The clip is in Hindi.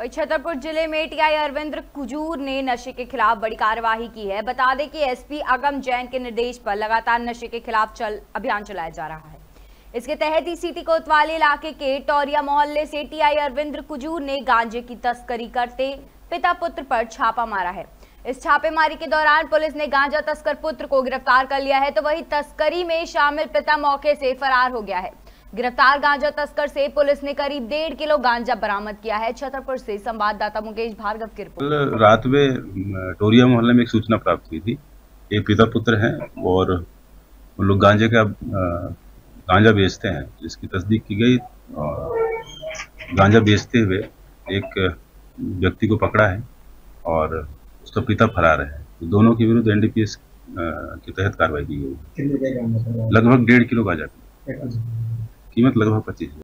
वही छतरपुर जिले में टीआई अरविंद्र कुजूर ने नशे के खिलाफ बड़ी कार्यवाही की है। बता दें कि एसपी अगम जैन के निर्देश पर लगातार नशे के खिलाफ अभियान चलाया जा रहा है। इसके तहत ही सीटी कोतवाली इलाके के टोरिया मोहल्ले से टीआई अरविंद्र कुजूर ने गांजे की तस्करी करते पिता पुत्र पर छापा मारा है। इस छापेमारी के दौरान पुलिस ने गांजा तस्कर पुत्र को गिरफ्तार कर लिया है, तो वही तस्करी में शामिल पिता मौके से फरार हो गया है। गिरफ्तार गांजा तस्कर से पुलिस ने करीब 1.5 किलो गांजा बरामद किया है। छतरपुर से संवाददाता मुकेश भार्गव की रिपोर्ट। रात में टोरिया मोहल्ले में एक सूचना प्राप्त हुई थी। ये पिता पुत्र हैं और वो लोग गांजा बेचते हैं, जिसकी तस्दीक की गई। गांजा बेचते हुए एक व्यक्ति को पकड़ा है और उसका पिता फरार है। तो दोनों के विरुद्ध एनडीपीएस के तहत कार्रवाई की गई। लगभग 1.5 किलो गांजा, कीमत लगभग 25,000।